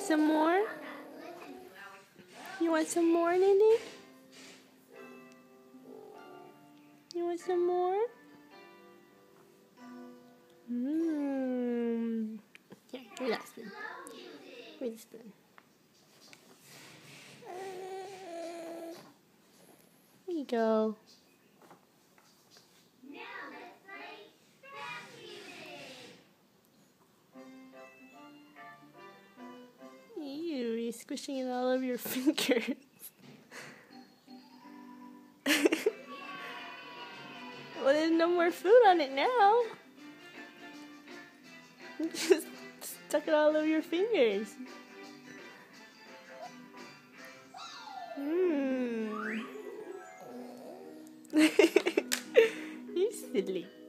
want some more? You want some more, Nini? You want some more? Mmm. Here, give me that spoon. Give me the spoon. There you go. Ew, you're squishing it all over your fingers. Well, there's no more food on it now. You just stuck it all over your fingers. Mmm. You're silly.